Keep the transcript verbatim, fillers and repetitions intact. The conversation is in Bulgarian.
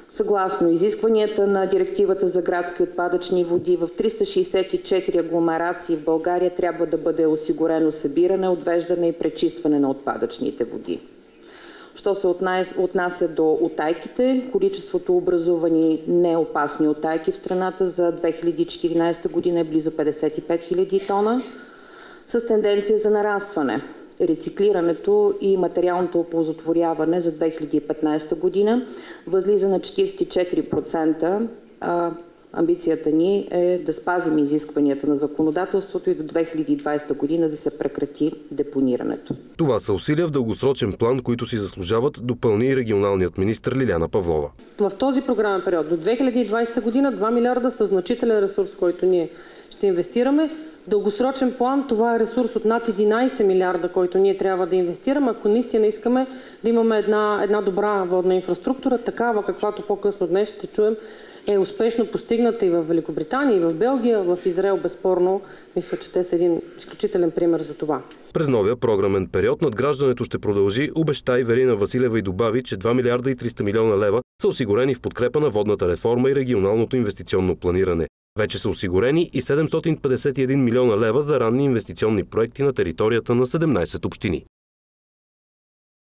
Съгласно изискванията на Директивата за градски отпадъчни води, в триста шейсет и четири агломерации в България трябва да бъде осигурено събиране, отвеждане и пречистване на отпадъчните води. Що се отнася до утайките, количеството образувани неопасни утайки в страната за две хиляди и четиринадесета година е близо петдесет и пет хиляди тона, с тенденция за нарастване. Рециклирането и материалното оползотворяване за две хиляди и петнадесета година възлиза на четиридесет и четири процента. А амбицията ни е да спазим изискванията на законодателството и до две хиляди и двадесета година да се прекрати депонирането. Това са усилия в дългосрочен план, които си заслужават, допълни и регионалният министър Лиляна Павлова. В този програмен период до две хиляди и двадесета година два милиарда са значителен ресурс, който ние ще инвестираме. Дългосрочен план това е ресурс от над единадесет милиарда, който ние трябва да инвестираме, ако наистина искаме да имаме една, една добра водна инфраструктура, такава каквато по-късно днес ще чуем е успешно постигната и в Великобритания, и в Белгия, в Израел безспорно. Мисля, че те са един изключителен пример за това. През новия програмен период надграждането ще продължи, обеща Ивелина Василева и добави, че два милиарда и триста милиона лева са осигурени в подкрепа на водната реформа и регионалното инвестиционно планиране. Вече са осигурени и седемстотин петдесет и един милиона лева за ранни инвестиционни проекти на територията на седемнадесет общини.